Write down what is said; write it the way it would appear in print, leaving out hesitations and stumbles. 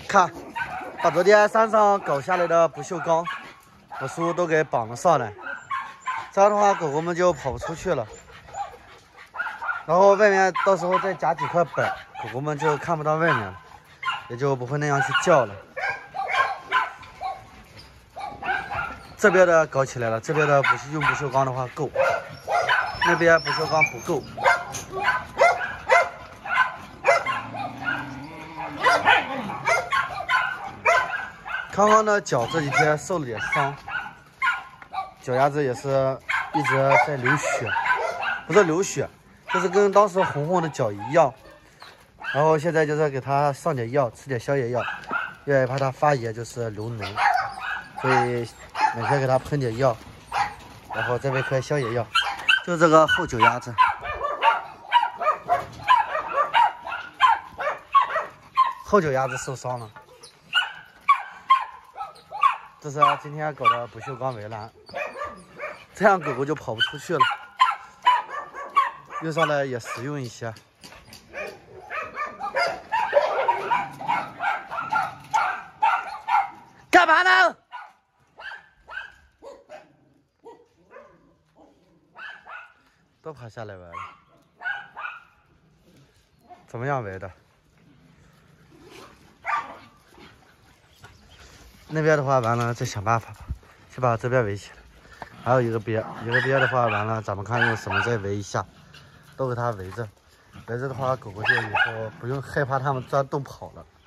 看，把昨天山上搞下来的不锈钢我叔都给绑了上来，这样的话狗狗们就跑不出去了。然后外面到时候再夹几块板，狗狗们就看不到外面了，也就不会那样去叫了。这边的搞起来了，这边的用不锈钢的话够，那边不锈钢不够。康康的脚这几天受了点伤，脚丫子也是一直在流血，不是流血，就是跟当时红红的脚一样。然后现在就是给他上点药，吃点消炎药，因为怕他发炎就是流脓，所以每天给他喷点药，然后再喂颗消炎药。就这个后脚丫子，后脚丫子受伤了。这是今天搞的不锈钢围栏，这样狗狗就跑不出去了，用上来也实用一些。干嘛呢？都爬下来围了，怎么样围的？那边的话完了，再想办法吧，先把这边围起来。还有一个边的话完了，咱们看用什么再围一下，都给它围着。围着的话，狗狗就以后不用害怕它们钻洞跑了。